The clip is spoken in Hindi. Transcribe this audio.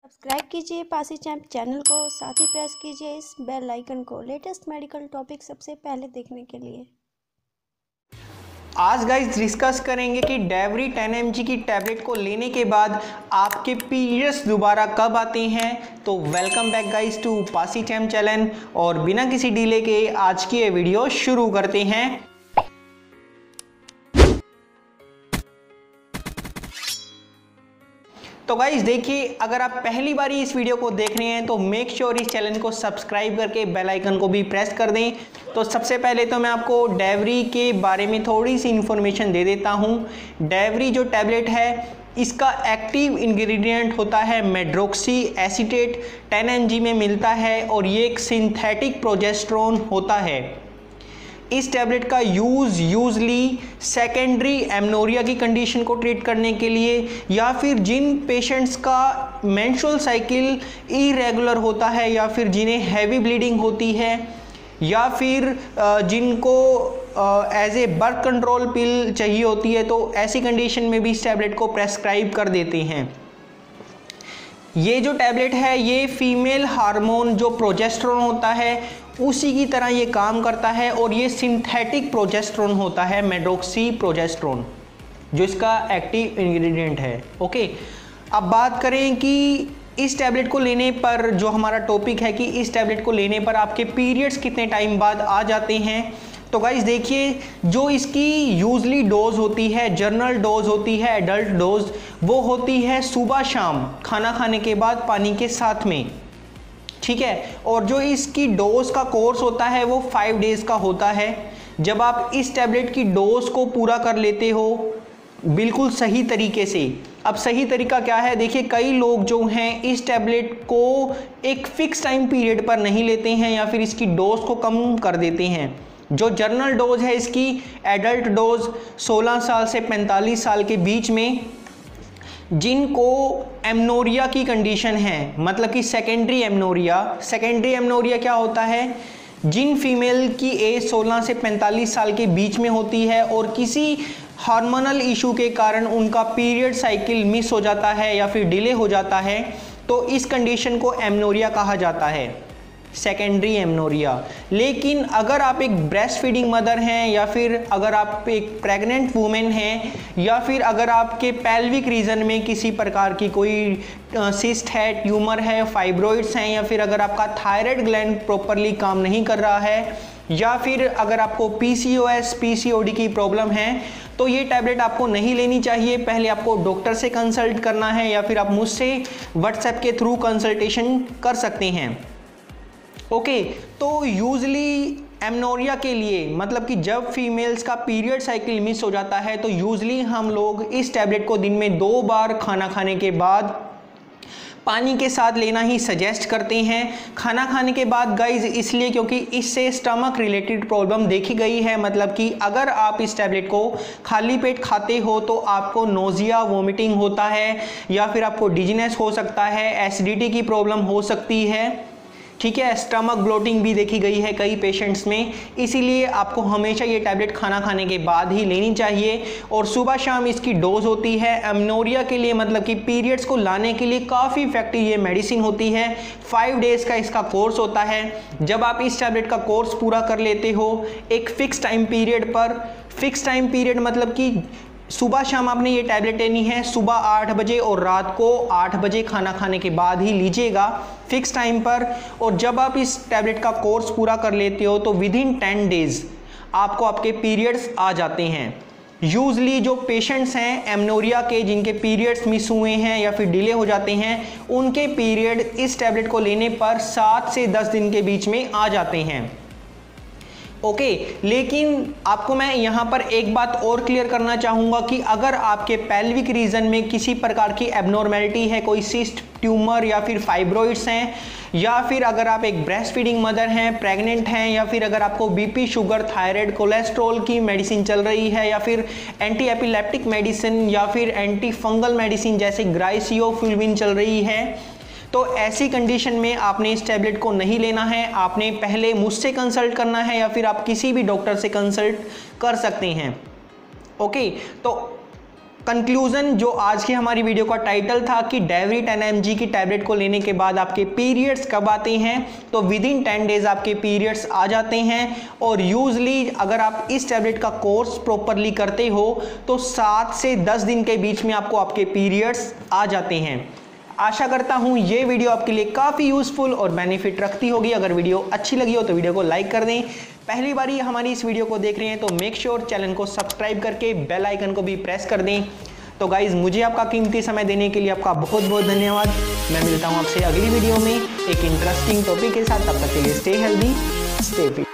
सब्सक्राइब कीजिए पासी चैम्प चैनल को, साथ ही प्रेस कीजिए इस बेल आइकन को लेटेस्ट मेडिकल टॉपिक सबसे पहले देखने के लिए। आज गाइस डिस्कस करेंगे कि डेवरी 10 mg की टैबलेट को लेने के बाद आपके पीरियड्स दोबारा कब आते हैं। तो welcome back guys to Pasi champ channel और बिना किसी डिले के आज की ये वीडियो शुरू करते हैं। तो गाइज देखिए, अगर आप पहली बार इस वीडियो को देख रहे हैं तो मेक श्योर इस चैनल को सब्सक्राइब करके बेल आइकन को भी प्रेस कर दें। तो सबसे पहले तो मैं आपको डेवरी के बारे में थोड़ी सी इंफॉर्मेशन दे देता हूं। डेवरी जो टैबलेट है इसका एक्टिव इंग्रेडिएंट होता है मेड्रोक्सी एसीटेट, 10 mg में मिलता है और ये एक सिंथेटिक प्रोजेस्टेरोन होता है। इस टैबलेट का यूजली सेकेंडरी एमनोरिया की कंडीशन को ट्रीट करने के लिए या फिर जिन पेशेंट्स का मेंस्ट्रुअल साइकिल इरेगुलर होता है या फिर जिन्हें हैवी ब्लीडिंग होती है या फिर जिनको as a birth control pill चाहिए होती है, तो ऐसी कंडीशन में भी इस टैबलेट को प्रेस्क्राइब कर देते हैं। ये जो टैबलेट है ये फीमेल हार्मोन जो प्रोजेस्टेरोन होता है उसी की तरह ये काम करता है और ये सिंथेटिक प्रोजेस्टेरोन होता है, मेड्रोक्सी प्रोजेस्टेरोन जो इसका एक्टिव इंग्रेडिएंट है। ओके, अब बात करें कि इस टैबलेट को लेने पर जो हमारा टॉपिक है कि इस टैबलेट को लेने पर आपके पीरियड्स कितने टाइम बाद आ जाते हैं। तो गाइस देखिए, जो इसकी यूजली डोज होती है, जर्नल डोज होती है, एडल्ट डोज, वो होती है सुबह शाम खाना खाने के बाद पानी के साथ में, ठीक है। और जो इसकी डोज का कोर्स होता है वो 5 डेज का होता है। जब आप इस टैबलेट की डोज को पूरा कर लेते हो बिल्कुल सही तरीके से, अब सही तरीका क्या है देखिए, कई लोग जो हैं इस टैबलेट को एक फिक्स टाइम पीरियड पर नहीं लेते हैं या फिर इसकी डोज को कम कर देते हैं। जो जर्नल डोज है इसकी, एडल्ट डोज 16 साल से 45 साल के बीच में जिनको एमनोरिया की कंडीशन है, मतलब कि सेकेंडरी एमनोरिया क्या होता है, जिन फीमेल की एज 16 से 45 साल के बीच में होती है और किसी हार्मोनल इशू के कारण उनका पीरियड साइकिल मिस हो जाता है या फिर डिले हो जाता है, तो इस कंडीशन को एमनोरिया कहा जाता है, सेकेंडरी एमनोरिया। लेकिन अगर आप एक ब्रेस्ट फीडिंग मदर हैं या फिर अगर आप एक प्रेग्नेंट वुमेन हैं या फिर अगर आपके पेल्विक रीजन में किसी प्रकार की कोई सिस्ट है, ट्यूमर है, फाइब्रॉइड्स हैं या फिर अगर आपका थायराइड ग्लैंड प्रॉपरली काम नहीं कर रहा है या फिर अगर आपको PCOS PCOD की प्रॉब्लम है, तो ये टैबलेट आपको नहीं लेनी चाहिए। पहले आपको डॉक्टर से कंसल्ट करना है या फिर आप मुझसे व्हाट्सएप के थ्रू कंसल्टेशन कर सकते हैं। ओके, तो यूजली एमनोरिया के लिए, मतलब कि जब फीमेल्स का पीरियड साइकिल मिस हो जाता है तो यूजली हम लोग इस टैबलेट को दिन में 2 बार खाना खाने के बाद पानी के साथ लेना ही सजेस्ट करते हैं। खाना खाने के बाद गाइज इसलिए क्योंकि इससे स्टमक रिलेटेड प्रॉब्लम देखी गई है, मतलब कि अगर आप इस टैबलेट को खाली पेट खाते हो तो आपको नोजिया, वोमिटिंग होता है या फिर आपको डिजीनेस हो सकता है, एसिडिटी की प्रॉब्लम हो सकती है, ठीक है। स्टमक ब्लोटिंग भी देखी गई है कई पेशेंट्स में, इसीलिए आपको हमेशा ये टैबलेट खाना खाने के बाद ही लेनी चाहिए और सुबह शाम इसकी डोज होती है। एमनोरिया के लिए, मतलब कि पीरियड्स को लाने के लिए काफ़ी इफेक्टिव ये मेडिसिन होती है। 5 डेज का इसका कोर्स होता है। जब आप इस टैबलेट का कोर्स पूरा कर लेते हो एक फिक्स टाइम पीरियड पर, फिक्स टाइम पीरियड मतलब कि सुबह शाम आपने ये टैबलेट लेनी है, सुबह 8 बजे और रात को 8 बजे खाना खाने के बाद ही लीजिएगा फिक्स टाइम पर। और जब आप इस टैबलेट का कोर्स पूरा कर लेते हो तो विद इन 10 डेज आपको आपके पीरियड्स आ जाते हैं। यूजली जो पेशेंट्स हैं एमनोरिया के जिनके पीरियड्स मिस हुए हैं या फिर डिले हो जाते हैं, उनके पीरियड इस टैबलेट को लेने पर 7 से 10 दिन के बीच में आ जाते हैं। ओके, लेकिन आपको मैं यहाँ पर एक बात और क्लियर करना चाहूँगा कि अगर आपके पेल्विक रीजन में किसी प्रकार की एबनॉर्मेलिटी है, कोई सिस्ट, ट्यूमर या फिर फाइब्रॉइड्स हैं या फिर अगर आप एक ब्रेस्ट फीडिंग मदर हैं, प्रेग्नेंट हैं या फिर अगर आपको BP, शुगर, थायराइड, कोलेस्ट्रॉल की मेडिसिन चल रही है या फिर एंटी एपिलेप्टिक मेडिसिन या फिर एंटी फंगल मेडिसिन जैसे ग्राइसियोफुल्विन चल रही है, तो ऐसी कंडीशन में आपने इस टैबलेट को नहीं लेना है। आपने पहले मुझसे कंसल्ट करना है या फिर आप किसी भी डॉक्टर से कंसल्ट कर सकते हैं। ओके, तो कंक्लूजन जो आज की हमारी वीडियो का टाइटल था कि डेवरी 10 mg की टैबलेट को लेने के बाद आपके पीरियड्स कब आते हैं, तो विद इन 10 डेज आपके पीरियड्स आ जाते हैं। और यूजली अगर आप इस टैबलेट का कोर्स प्रॉपरली करते हो तो 7 से 10 दिन के बीच में आपको आपके पीरियड्स आ जाते हैं। आशा करता हूं ये वीडियो आपके लिए काफ़ी यूजफुल और बेनिफिट रखती होगी। अगर वीडियो अच्छी लगी हो तो वीडियो को लाइक कर दें। पहली बारी हमारी इस वीडियो को देख रहे हैं तो मेक श्योर चैनल को सब्सक्राइब करके बेल आइकन को भी प्रेस कर दें। तो गाइज, मुझे आपका कीमती समय देने के लिए आपका बहुत बहुत धन्यवाद। मैं मिलता हूं आपसे अगली वीडियो में एक इंटरेस्टिंग टॉपिक के साथ। तब तक के लिए स्टे हेल्दी, स्टे फिट।